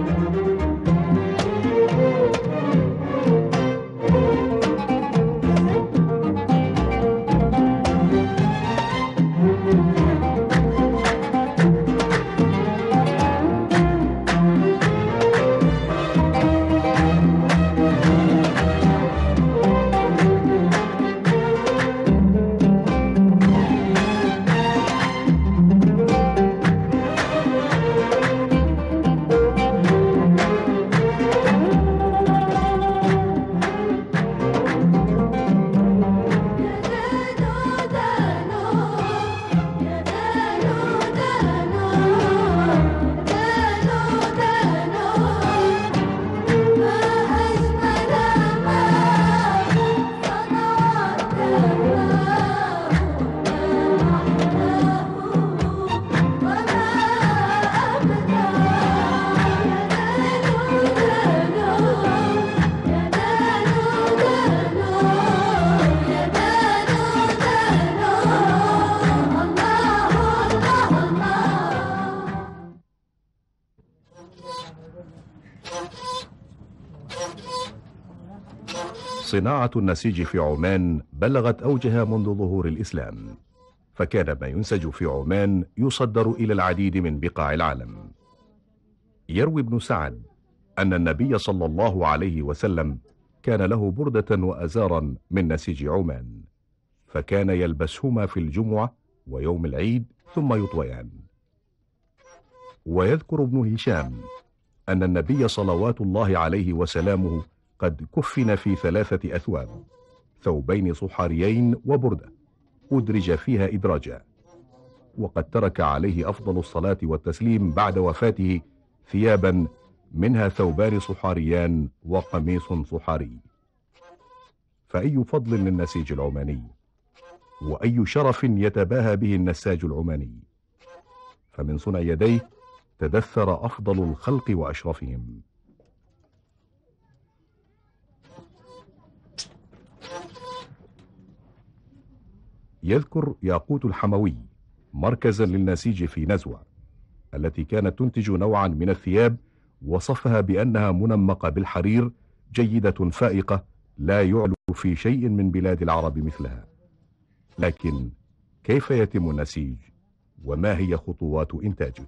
صناعة النسيج في عمان بلغت أوجها منذ ظهور الإسلام، فكان ما ينسج في عمان يصدر إلى العديد من بقاع العالم. يروي ابن سعد أن النبي صلى الله عليه وسلم كان له بردة وأزارا من نسيج عمان، فكان يلبسهما في الجمعة ويوم العيد ثم يطويان. ويذكر ابن هشام أن النبي صلوات الله عليه وسلامه قد كفن في 3 أثواب، ثوبين صحاريين وبردة أدرج فيها إدراجا، وقد ترك عليه أفضل الصلاة والتسليم بعد وفاته ثيابا منها ثوبان صحاريان وقميص صحاري. فأي فضل للنسيج العماني، وأي شرف يتباهى به النساج العماني، فمن صنع يديه تدثر أفضل الخلق وأشرفهم. يذكر ياقوت الحموي مركزا للنسيج في نزوة التي كانت تنتج نوعا من الثياب، وصفها بأنها منمقة بالحرير جيدة فائقة لا يعلو في شيء من بلاد العرب مثلها. لكن كيف يتم النسيج، وما هي خطوات إنتاجه؟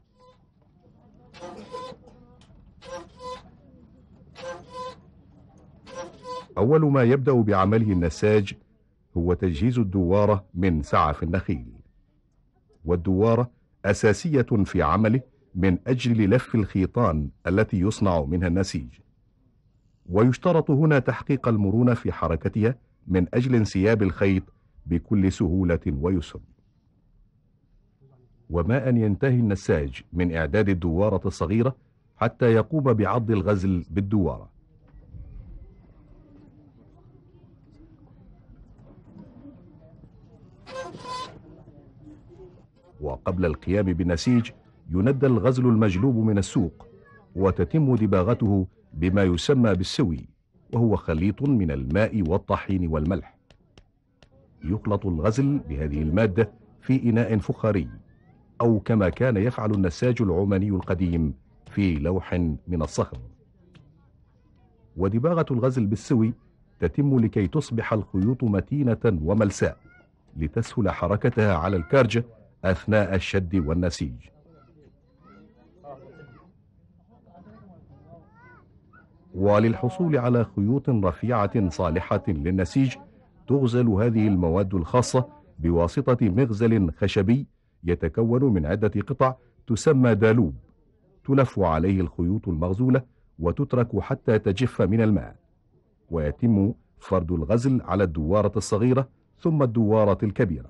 أول ما يبدأ بعمله النساج هو تجهيز الدوارة من سعف النخيل، والدوارة أساسية في عمله من أجل لف الخيطان التي يصنع منها النسيج، ويشترط هنا تحقيق المرونة في حركتها من أجل انسياب الخيط بكل سهولة ويسر. وما أن ينتهي النساج من إعداد الدوارة الصغيرة حتى يقوم بعض الغزل بالدوارة. وقبل القيام بالنسيج يندى الغزل المجلوب من السوق، وتتم دباغته بما يسمى بالسوي، وهو خليط من الماء والطحين والملح. يخلط الغزل بهذه المادة في إناء فخاري، أو كما كان يفعل النساج العماني القديم في لوح من الصخر. ودباغة الغزل بالسوي تتم لكي تصبح الخيوط متينة وملساء، لتسهل حركتها على الكارجة أثناء الشد والنسيج. وللحصول على خيوط رفيعة صالحة للنسيج تغزل هذه المواد الخاصة بواسطة مغزل خشبي يتكون من عدة قطع تسمى دالوب، تلف عليه الخيوط المغزولة وتترك حتى تجف من الماء، ويتم فرد الغزل على الدوارة الصغيرة ثم الدوارة الكبيرة.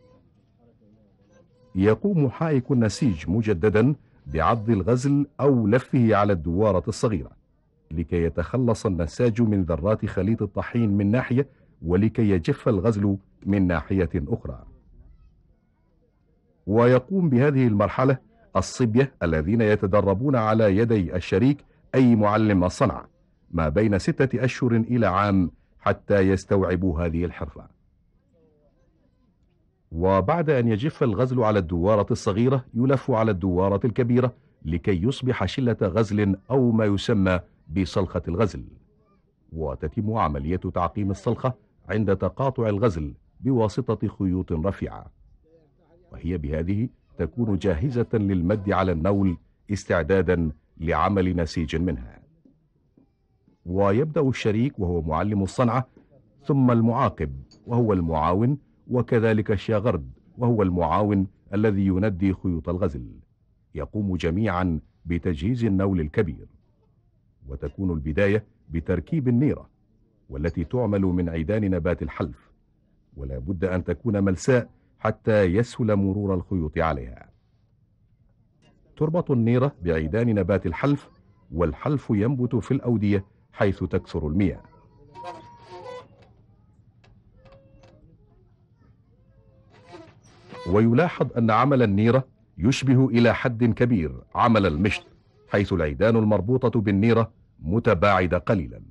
يقوم حائك النسيج مجددا بعض الغزل أو لفه على الدوارة الصغيرة، لكي يتخلص النساج من ذرات خليط الطحين من ناحية، ولكي يجف الغزل من ناحية أخرى. ويقوم بهذه المرحلة الصبية الذين يتدربون على يدي الشريك أي معلم الصنعة ما بين 6 أشهر إلى عام حتى يستوعبوا هذه الحرفة. وبعد أن يجف الغزل على الدوارة الصغيرة يلف على الدوارة الكبيرة لكي يصبح شلة غزل أو ما يسمى بصلخة الغزل. وتتم عملية تعقيم الصلخة عند تقاطع الغزل بواسطة خيوط رفيعة، وهي بهذه تكون جاهزة للمد على النول استعدادا لعمل نسيج منها. ويبدأ الشريك وهو معلم الصنعة، ثم المعاقب وهو المعاون، وكذلك الشاغرد وهو المعاون الذي يندي خيوط الغزل. يقوم جميعا بتجهيز النول الكبير. وتكون البداية بتركيب النيرة، والتي تعمل من عيدان نبات الحلف، ولا بد أن تكون ملساء حتى يسهل مرور الخيوط عليها. تربط النيرة بعيدان نبات الحلف، والحلف ينبت في الأودية حيث تكثر المياه. ويلاحظ أن عمل النيرة يشبه إلى حد كبير عمل المشط، حيث العيدان المربوطة بالنيرة متباعدة قليلا.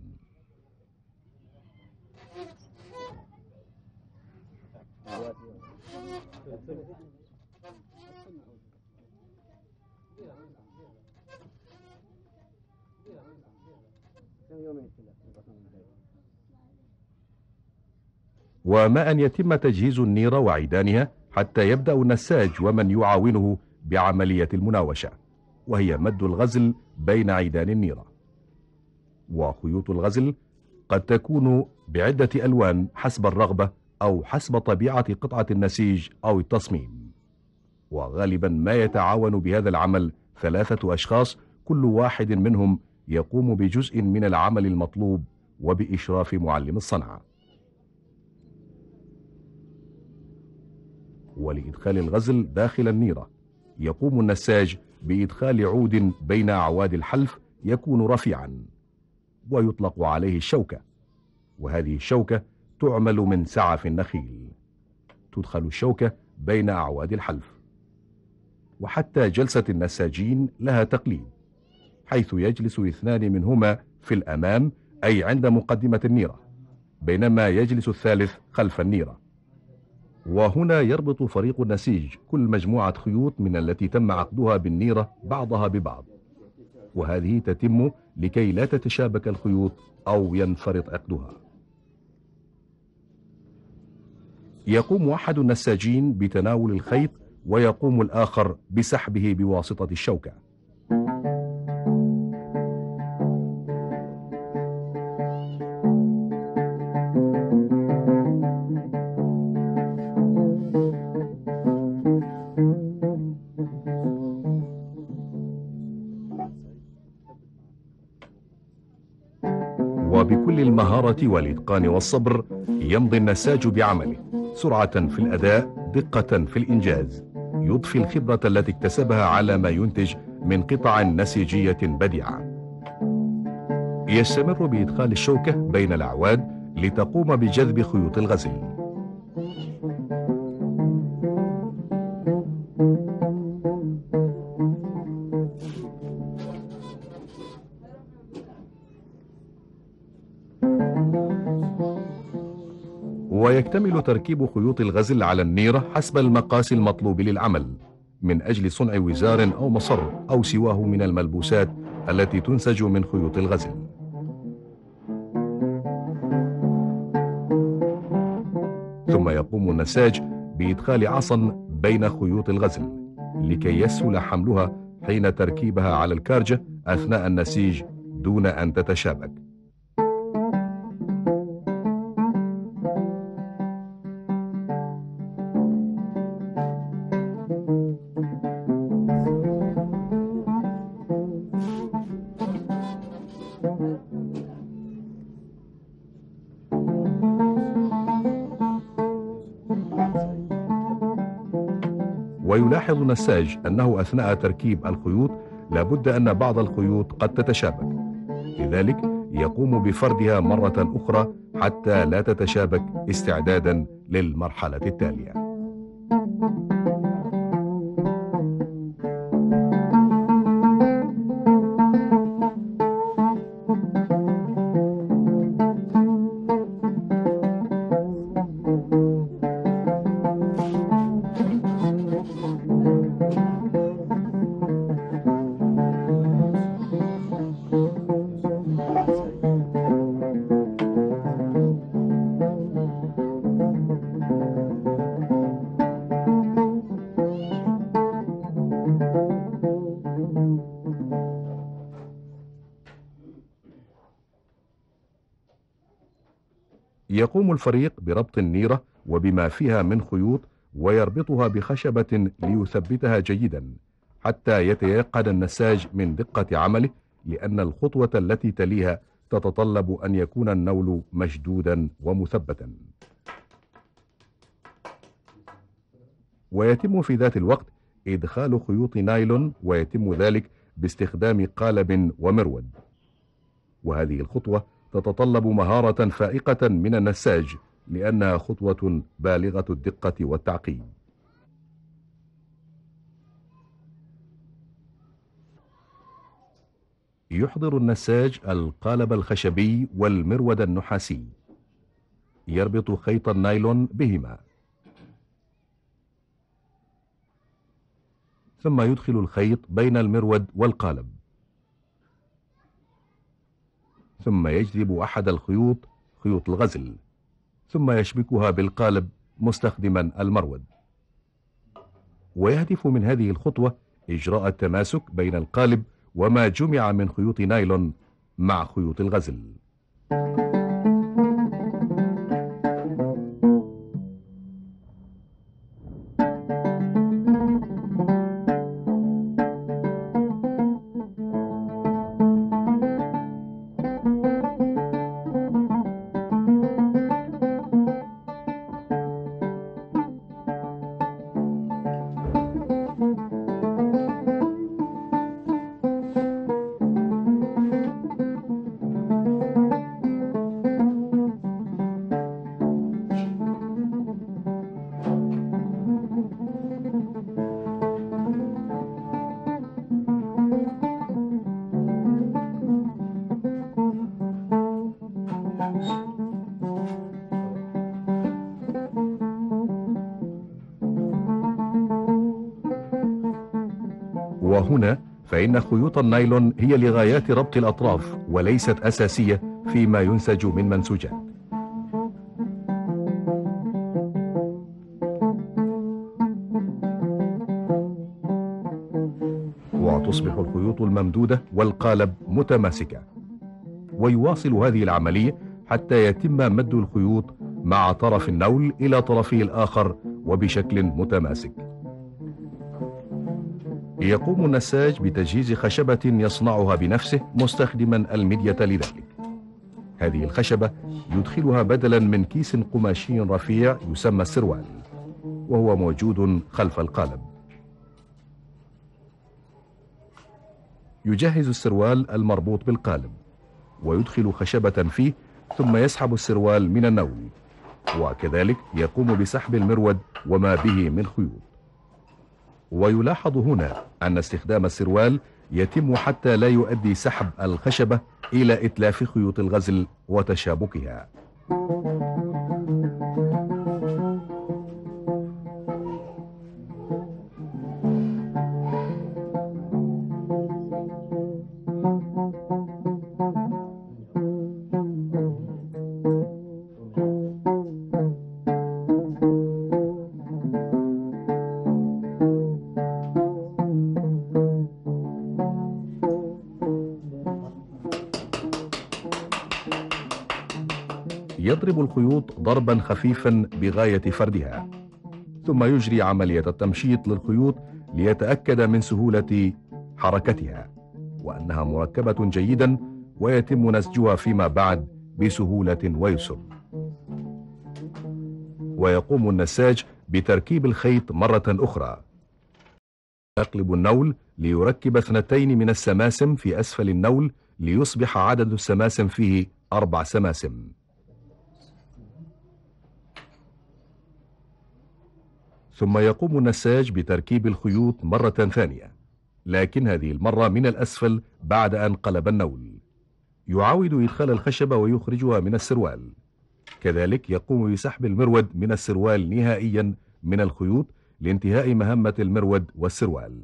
وما أن يتم تجهيز النيرة وعيدانها حتى يبدأ النساج ومن يعاونه بعملية المناوشة، وهي مد الغزل بين عيدان النيرة. وخيوط الغزل قد تكون بعدة ألوان حسب الرغبة أو حسب طبيعة قطعة النسيج أو التصميم. وغالبا ما يتعاون بهذا العمل 3 أشخاص، كل واحد منهم يقوم بجزء من العمل المطلوب وبإشراف معلم الصنعة. ولإدخال الغزل داخل النيرة يقوم النساج بإدخال عود بين أعواد الحلف يكون رفيعا، ويطلق عليه الشوكة. وهذه الشوكة تعمل من سعف النخيل. تدخل الشوكة بين أعواد الحلف. وحتى جلسة النساجين لها تقليد، حيث يجلس 2 منهما في الأمام أي عند مقدمة النيرة، بينما يجلس الثالث خلف النيرة. وهنا يربط فريق النسيج كل مجموعة خيوط من التي تم عقدها بالنيرة بعضها ببعض، وهذه تتم لكي لا تتشابك الخيوط أو ينفرط عقدها. يقوم أحد النساجين بتناول الخيط، ويقوم الآخر بسحبه بواسطة الشوكة. وبكل المهارة والإتقان والصبر يمضي النساج بعمله، سرعة في الأداء، دقة في الإنجاز. يضفي الخبرة التي اكتسبها على ما ينتج من قطع نسيجية بديعة. يستمر بإدخال الشوكة بين الأعواد لتقوم بجذب خيوط الغزل. ويكتمل تركيب خيوط الغزل على النيرة حسب المقاس المطلوب للعمل، من أجل صنع وزار أو مصر أو سواه من الملبوسات التي تنسج من خيوط الغزل. ثم يقوم النساج بإدخال عصا بين خيوط الغزل لكي يسهل حملها حين تركيبها على الكارجة أثناء النسيج دون أن تتشابك. ويلاحظ النساج أنه أثناء تركيب الخيوط لابد أن بعض الخيوط قد تتشابك، لذلك يقوم بفردها مرة أخرى حتى لا تتشابك استعدادا للمرحلة التالية. يقوم الفريق بربط النيرة وبما فيها من خيوط ويربطها بخشبة ليثبتها جيدا حتى يتيقن النساج من دقة عمله، لأن الخطوة التي تليها تتطلب أن يكون النول مشدودا ومثبتا. ويتم في ذات الوقت إدخال خيوط نايلون، ويتم ذلك باستخدام قالب ومرود. وهذه الخطوة تتطلب مهارة فائقة من النساج، لأنها خطوة بالغة الدقة والتعقيد. يحضر النساج القالب الخشبي والمرود النحاسي، يربط خيط النايلون بهما، ثم يدخل الخيط بين المرود والقالب، ثم يجذب أحد الخيوط، خيوط الغزل، ثم يشبكها بالقالب مستخدما المرود. ويهدف من هذه الخطوة إجراء التماسك بين القالب وما جمع من خيوط نايلون مع خيوط الغزل. وهنا فإن خيوط النايلون هي لغايات ربط الأطراف وليست أساسية فيما ينسج من منسوجات. وتصبح الخيوط الممدودة والقالب متماسكة. ويواصل هذه العملية حتى يتم مد الخيوط مع طرف النول إلى طرفه الآخر وبشكل متماسك. يقوم النساج بتجهيز خشبة يصنعها بنفسه مستخدما المدية لذلك. هذه الخشبة يدخلها بدلا من كيس قماشي رفيع يسمى السروال، وهو موجود خلف القالب. يجهز السروال المربوط بالقالب ويدخل خشبة فيه، ثم يسحب السروال من النول، وكذلك يقوم بسحب المرود وما به من خيوط. ويلاحظ هنا أن استخدام السروال يتم حتى لا يؤدي سحب الخشبة إلى إتلاف خيوط الغزل وتشابكها. يضرب الخيوط ضربا خفيفا بغاية فردها، ثم يجري عملية التمشيط للخيوط ليتأكد من سهولة حركتها وأنها مركبة جيدا، ويتم نسجها فيما بعد بسهولة ويسر. ويقوم النساج بتركيب الخيط مرة أخرى. يقلب النول ليركب 2 من السماسم في أسفل النول ليصبح عدد السماسم فيه 4 سماسم. ثم يقوم النساج بتركيب الخيوط مرة ثانية، لكن هذه المرة من الأسفل بعد أن قلب النول. يعاود إدخال الخشبة ويخرجها من السروال. كذلك يقوم بسحب المرود من السروال نهائيا من الخيوط لانتهاء مهمة المرود والسروال.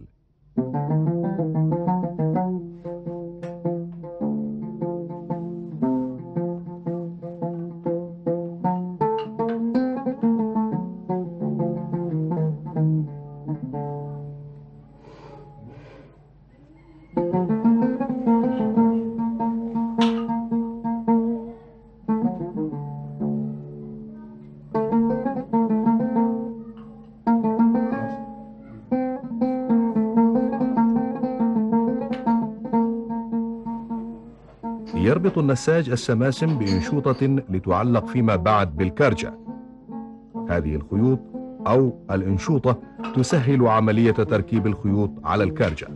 يربط النساج السماسم بأنشوطة لتعلق فيما بعد بالكارجة. هذه الخيوط أو الأنشوطة تسهل عملية تركيب الخيوط على الكارجة.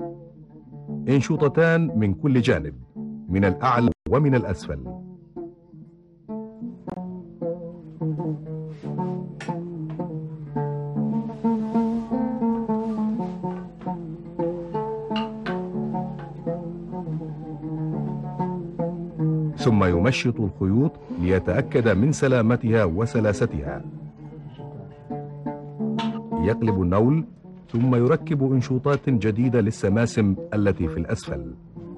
أنشوطتان من كل جانب، من الأعلى ومن الأسفل. ثم يمشط الخيوط ليتأكد من سلامتها وسلاستها. يقلب النول ثم يركب انشوطات جديدة للسماسم التي في الأسفل.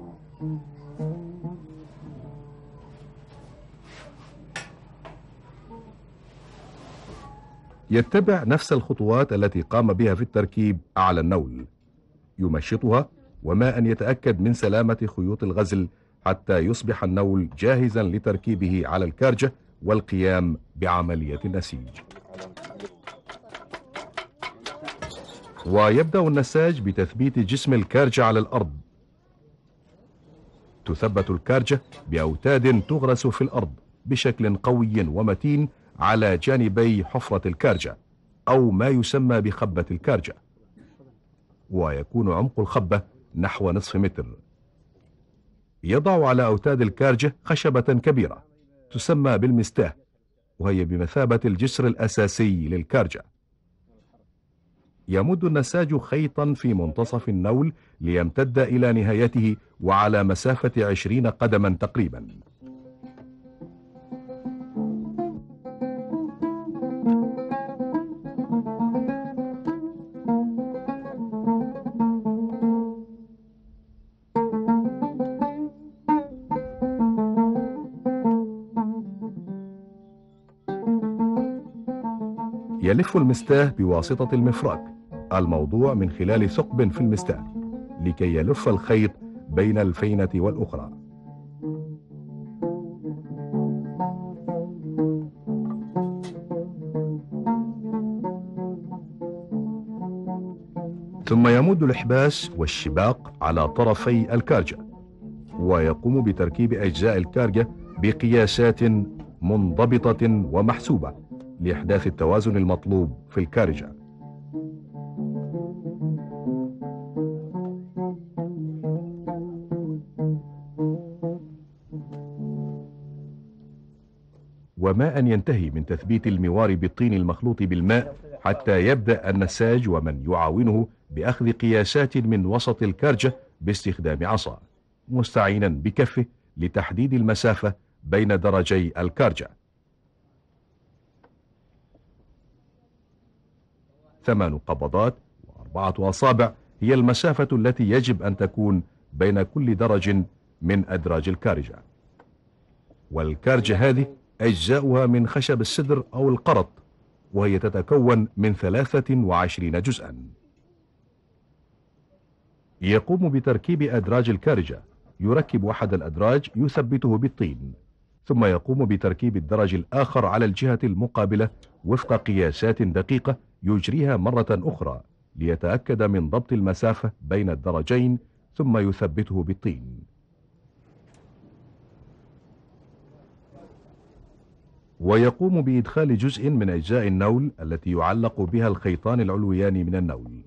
يتبع نفس الخطوات التي قام بها في التركيب أعلى النول. يمشطها وما أن يتأكد من سلامة خيوط الغزل حتى يصبح النول جاهزا لتركيبه على الكارجة والقيام بعملية النسيج. ويبدأ النساج بتثبيت جسم الكارجة على الأرض. تثبت الكارجة بأوتاد تغرس في الأرض بشكل قوي ومتين على جانبي حفرة الكارجة أو ما يسمى بخبة الكارجة، ويكون عمق الخبة نحو نصف متر. يضع على أوتاد الكارجة خشبة كبيرة تسمى بالمستاه، وهي بمثابة الجسر الأساسي للكارجة. يمد النساج خيطا في منتصف النول ليمتد إلى نهايته وعلى مسافة 20 قدما تقريبا. يلف المستاه بواسطة المفرك الموضوع من خلال ثقب في المستاه لكي يلف الخيط بين الفينة والأخرى. ثم يمد الإحباس والشباق على طرفي الكارجة، ويقوم بتركيب أجزاء الكارجة بقياسات منضبطة ومحسوبة لإحداث التوازن المطلوب في الكارجة. وما أن ينتهي من تثبيت الموار بالطين المخلوط بالماء حتى يبدأ النساج ومن يعاونه بأخذ قياسات من وسط الكارجة باستخدام عصا، مستعينا بكفه لتحديد المسافة بين درجي الكارجة. 8 قبضات و4 أصابع هي المسافة التي يجب أن تكون بين كل درج من أدراج الكارجة. والكارجة هذه أجزاؤها من خشب السدر أو القرط، وهي تتكون من 23 جزءا. يقوم بتركيب أدراج الكارجة. يركب أحد الأدراج يثبته بالطين، ثم يقوم بتركيب الدرج الآخر على الجهة المقابلة وفق قياسات دقيقة يجريها مرة أخرى ليتأكد من ضبط المسافة بين الدرجين، ثم يثبته بالطين. ويقوم بإدخال جزء من أجزاء النول التي يعلق بها الخيطان العلويان من النول.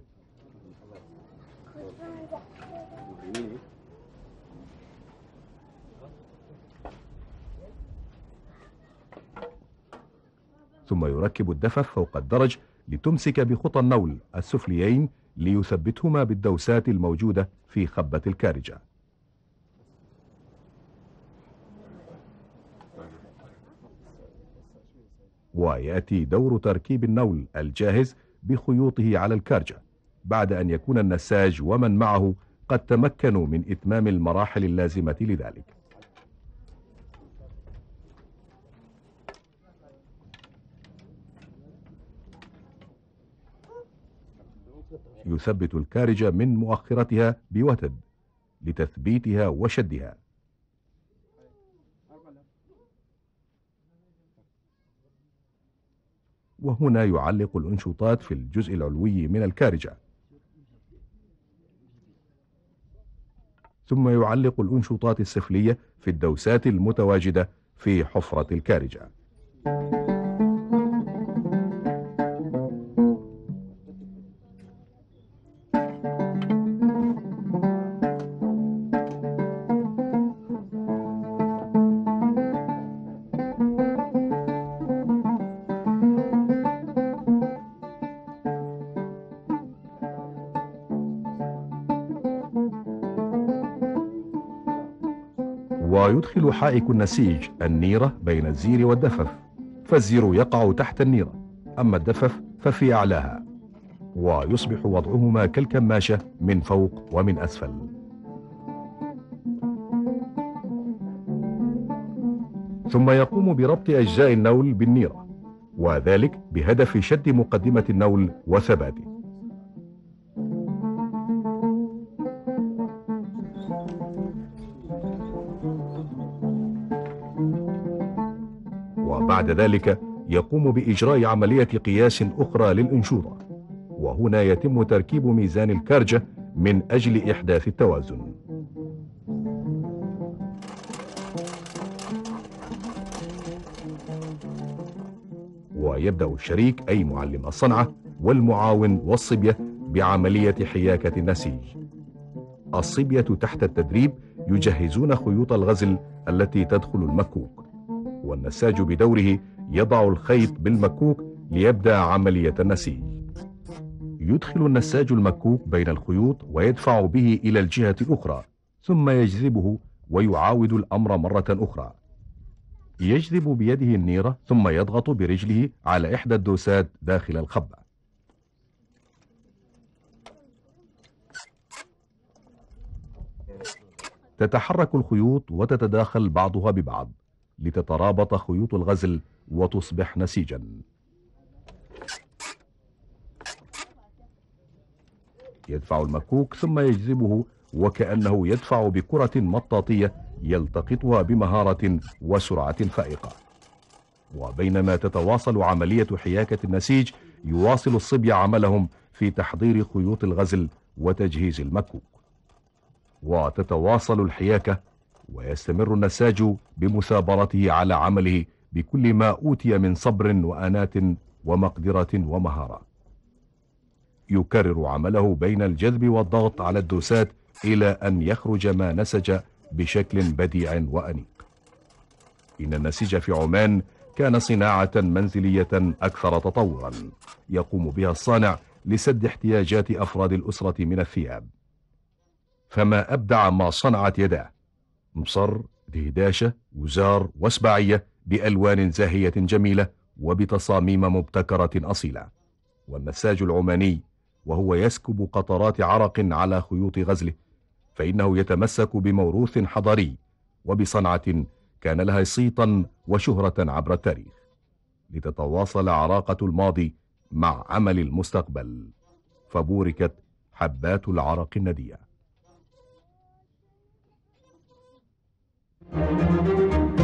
ثم يركب الدفف فوق الدرج لتمسك بخطى النول السفليين ليثبتهما بالدوسات الموجودة في خبة الكارجة. ويأتي دور تركيب النول الجاهز بخيوطه على الكارجة بعد أن يكون النساج ومن معه قد تمكنوا من إتمام المراحل اللازمة لذلك. يثبت الكارجة من مؤخرتها بوتد لتثبيتها وشدها. وهنا يعلق الأنشوطات في الجزء العلوي من الكارجة. ثم يعلق الأنشوطات السفلية في الدوسات المتواجدة في حفرة الكارجة. ويدخل حائك النسيج النيرة بين الزير والدفف، فالزير يقع تحت النيرة، أما الدفف ففي أعلاها، ويصبح وضعهما كالكماشة من فوق ومن أسفل. ثم يقوم بربط أجزاء النول بالنيرة، وذلك بهدف شد مقدمة النول وثباته. وبعد ذلك يقوم بإجراء عملية قياس أخرى للأنشوطة، وهنا يتم تركيب ميزان الكارجة من أجل إحداث التوازن. ويبدأ الشريك أي معلم الصنعة والمعاون والصبية بعملية حياكة النسيج. الصبية تحت التدريب يجهزون خيوط الغزل التي تدخل المكوك، والنساج بدوره يضع الخيط بالمكوك ليبدأ عملية النسيج. يدخل النساج المكوك بين الخيوط ويدفع به إلى الجهة الأخرى، ثم يجذبه ويعاود الأمر مرة أخرى. يجذب بيده النيرة ثم يضغط برجله على إحدى الدوسات داخل الخبة. تتحرك الخيوط وتتداخل بعضها ببعض لتترابط خيوط الغزل وتصبح نسيجا. يدفع المكوك ثم يجذبه وكأنه يدفع بكرة مطاطية يلتقطها بمهارة وسرعة فائقة. وبينما تتواصل عملية حياكة النسيج، يواصل الصبية عملهم في تحضير خيوط الغزل وتجهيز المكوك. وتتواصل الحياكة، ويستمر النساج بمثابرته على عمله بكل ما أوتي من صبر وأنات ومقدرة ومهارة. يكرر عمله بين الجذب والضغط على الدوسات إلى أن يخرج ما نسج بشكل بديع وأنيق. إن النسيج في عمان كان صناعة منزلية أكثر تطورا يقوم بها الصانع لسد احتياجات أفراد الأسرة من الثياب. فما أبدع ما صنعت يداه: مصر، دهداشة، وزار، وسباعية، بألوان زاهية جميلة وبتصاميم مبتكرة أصيلة. والنساج العماني وهو يسكب قطرات عرق على خيوط غزله، فإنه يتمسك بموروث حضاري وبصنعة كان لها صيتا وشهرة عبر التاريخ، لتتواصل عراقة الماضي مع عمل المستقبل. فبوركت حبات العرق الندية.